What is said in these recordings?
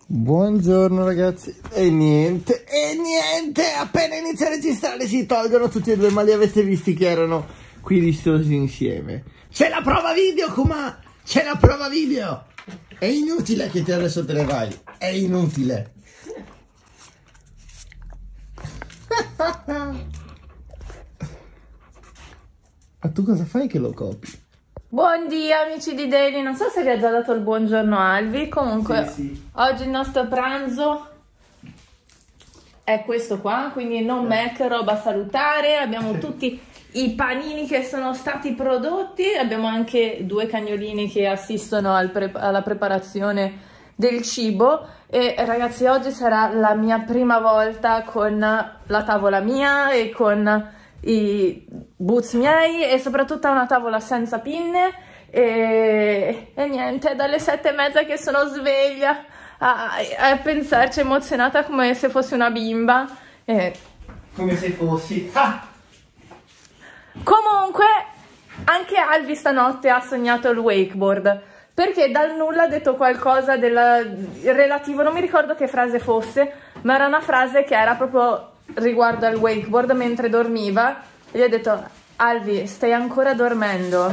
Buongiorno ragazzi, e niente, appena inizia a registrare si tolgono tutti e due, ma li avete visti che erano qui vistosi insieme. C'è la prova video, Kuma, c'è la prova video. È inutile che te adesso te ne vai, è inutile. Ma tu cosa fai che lo copi? Buondì amici di Daily, non so se vi ha già dato il buongiorno Alvi, comunque Sì. oggi il nostro pranzo è questo qua, quindi non Mac, roba salutare, abbiamo tutti i panini che sono stati prodotti, abbiamo anche due cagnolini che assistono alla preparazione del cibo e ragazzi oggi sarà la mia prima volta con la tavola mia e con i boots miei e soprattutto una tavola senza pinne e niente, dalle 7:30 che sono sveglia a pensarci, emozionata come se fossi una bimba Come se fossi. Comunque anche Alvi stanotte ha sognato il wakeboard perché dal nulla ha detto qualcosa relativo, non mi ricordo che frase fosse, ma era una frase che era proprio riguardo al wakeboard mentre dormiva e gli ho detto: Alvi, stai ancora dormendo?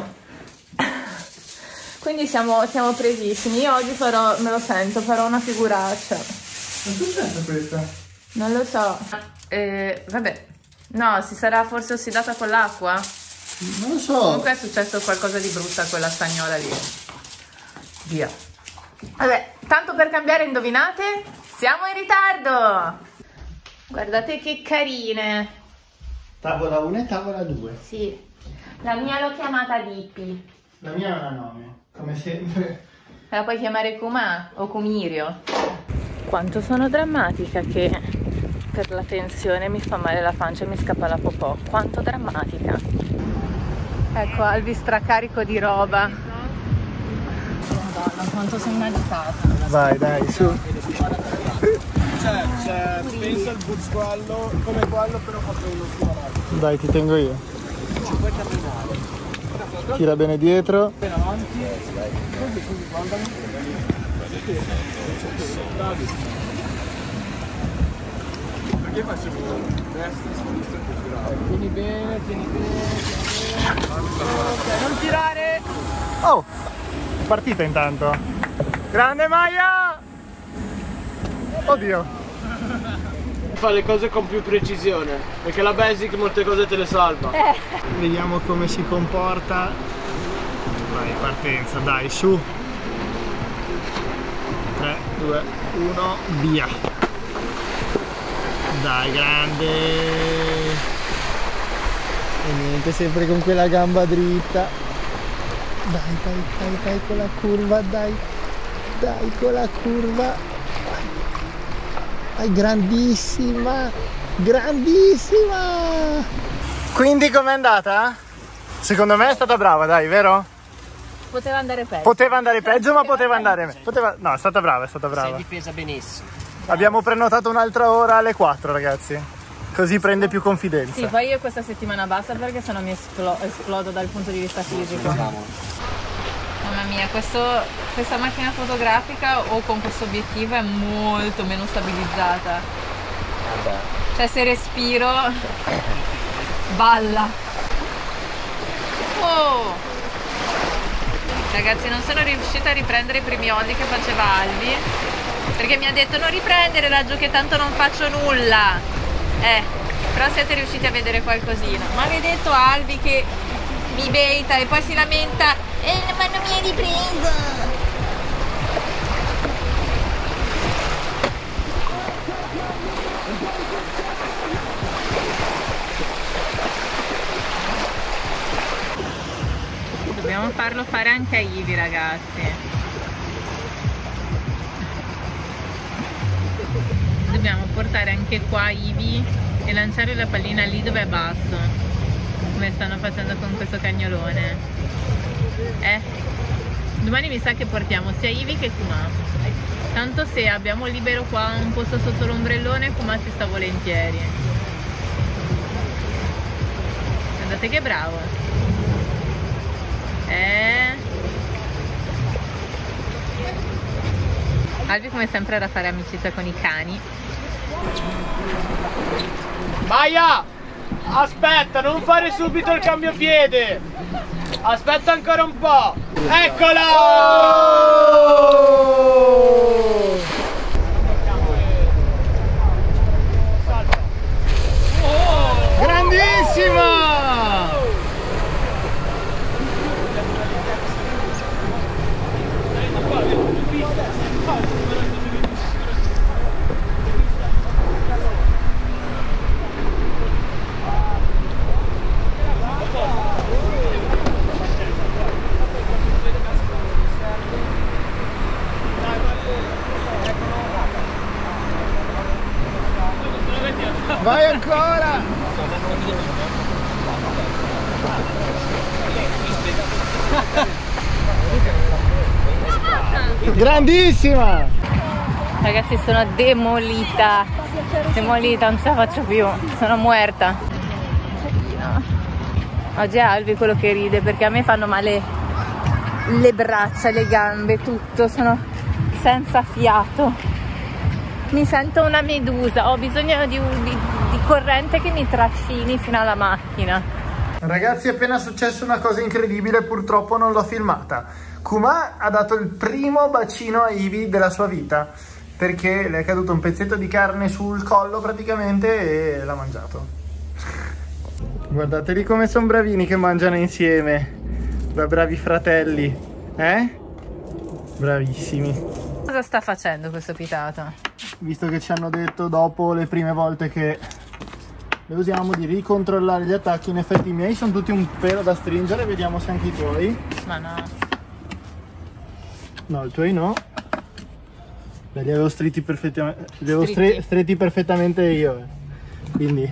Quindi siamo presissimi. Io oggi me lo sento, farò una figuraccia. Ma è successo questa? Non lo so. Vabbè, no, si sarà forse ossidata con l'acqua? Non lo so. Comunque è successo qualcosa di brutto a quella stagnola lì. Via. Vabbè, tanto per cambiare, indovinate? Siamo in ritardo! Guardate che carine. Tavola 1 e tavola 2. Sì, la mia l'ho chiamata Dippi. La mia non ha nome, come sempre. La puoi chiamare Kuma o Kumirio. Quanto sono drammatica che per la tensione mi fa male la pancia e mi scappa la popò. Quanto drammatica. Ecco Alvi stracarico di roba. Madonna, quanto sono agitata. Vai, dai, su. Penso al buzzquallo come quello, però fatto uno stivalato. Dai, ti tengo io. Ci puoi camminare. Tira bene dietro. Appena avanti. Guardami. Perché facevo destra, sinistra e poi girare? Tieni bene. Ok, non tirare! Oh! È partita intanto. Grande Maya! Oddio! Fa le cose con più precisione, perché la basic molte cose te le salva. Vediamo come si comporta. Vai, partenza, dai, su. 3, 2, 1, via. Dai, grande. E niente, sempre con quella gamba dritta. Dai, con la curva, dai. Dai, con la curva. Dai, grandissima. Grandissima. Quindi com'è andata? Secondo me è stata brava, dai, vero? Poteva andare peggio. Poteva andare peggio, ma poteva andare meglio. No, è stata brava, è stata brava. Sei difesa benissimo. Abbiamo prenotato un'altra ora alle 4, ragazzi. Così prende più confidenza. Sì, poi io questa settimana basta perché sennò mi esplodo dal punto di vista fisico. Mamma mia, questa macchina fotografica o con questo obiettivo è molto meno stabilizzata. Vabbè. Cioè se respiro balla. Oh! Ragazzi, non sono riuscita a riprendere i primi olli che faceva Alvi perché mi ha detto non riprendere raggio che tanto non faccio nulla. Però siete riusciti a vedere qualcosina. Maledetto Alvi che mi baita e poi si lamenta ma non mi hai ripreso. Dobbiamo farlo fare anche a Ivi, ragazzi. Dobbiamo portare anche qua Ivi e lanciare la pallina lì dove è basso, come stanno facendo con questo cagnolone. Domani mi sa che portiamo sia Ivi che Kuma. Tanto se abbiamo libero qua un posto sotto l'ombrellone, Kuma ci sta volentieri. Guardate che bravo. Albi come sempre da fare amicizia con i cani. Maia! Aspetta, non fare subito il cambiapiede! Aspetta ancora un po'! Eccola! Grandissima! Vai ancora! Grandissima! Ragazzi, sono demolita, non ce la faccio più, sono muerta. Oggi è Albi quello che ride perché a me fanno male le braccia, le gambe, tutto, sono senza fiato. Mi sento una medusa, ho bisogno di corrente che mi trascini fino alla macchina. Ragazzi, è appena successa una cosa incredibile, purtroppo non l'ho filmata. Kuma ha dato il primo bacino a Ivy della sua vita, perché le è caduto un pezzetto di carne sul collo praticamente e l'ha mangiato. Guardateli come sono bravini che mangiano insieme, da bravi fratelli, Bravissimi. Cosa sta facendo questo pitato? Visto che ci hanno detto dopo le prime volte che le usiamo di ricontrollare gli attacchi, in effetti i miei sono tutti un pelo da stringere, vediamo se anche i tuoi. Ma no. No, i tuoi no. Beh, li avevo stretti perfettamente. Li avevo stretti perfettamente io. Quindi.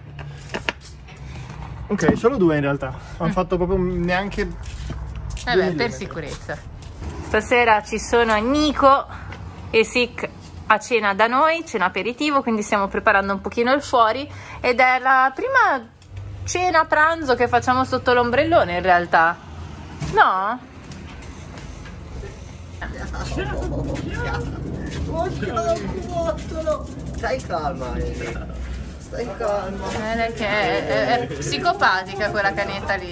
Ok, solo due in realtà. Hanno fatto proprio neanche. Vabbè, per sicurezza. Stasera ci sono Nico e Sic a cena da noi, cena aperitivo, quindi stiamo preparando un pochino il fuori ed è la prima cena pranzo che facciamo sotto l'ombrellone in realtà. No? Stai calma, stai calma. Che è psicopatica quella canetta lì.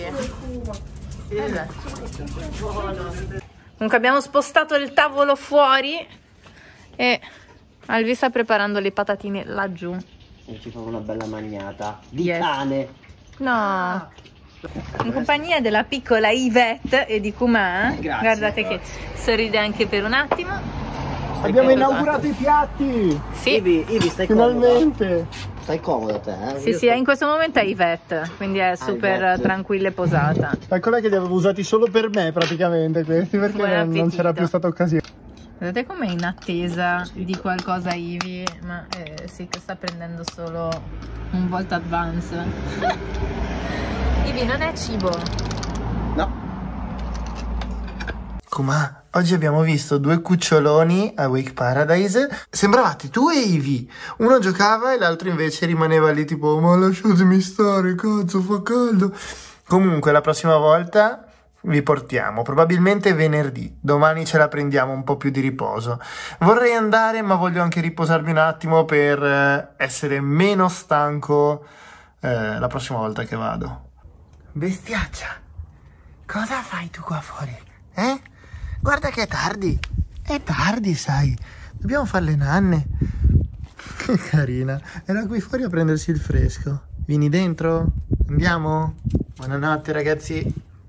Comunque abbiamo spostato il tavolo fuori e Alvi sta preparando le patatine laggiù. E ci fa una bella magnata di cane. No. In compagnia della piccola Yvette e di Kuma. Grazie. Guardate che sorride anche per un attimo. Abbiamo inaugurato i piatti! Sì. Ivi, stai Finalmente! comoda. Stai comoda te, Sì, sì, in questo momento è Yvette, quindi è super Yvette. tranquilla e posata. Eccola che li avevo usati solo per me praticamente questi, perché Buon non appetito. c'era più stata occasione. Vedete com'è in attesa di qualcosa Ivy, ma sì che sta prendendo solo un volt advance. Ivy non è cibo. No. Kuma, oggi abbiamo visto due cuccioloni a Wake Paradise. Sembravate tu e Ivy. Uno giocava e l'altro invece rimaneva lì tipo ma lasciatemi stare, cazzo, fa caldo. Comunque la prossima volta vi portiamo, probabilmente venerdì. Domani ce la prendiamo un po' più di riposo. Vorrei andare ma voglio anche riposarmi un attimo per essere meno stanco la prossima volta che vado. Bestiaccia, cosa fai tu qua fuori? Guarda che è tardi, sai, dobbiamo fare le nanne. Che carina, era qui fuori a prendersi il fresco. Vieni dentro? Andiamo? Buonanotte ragazzi.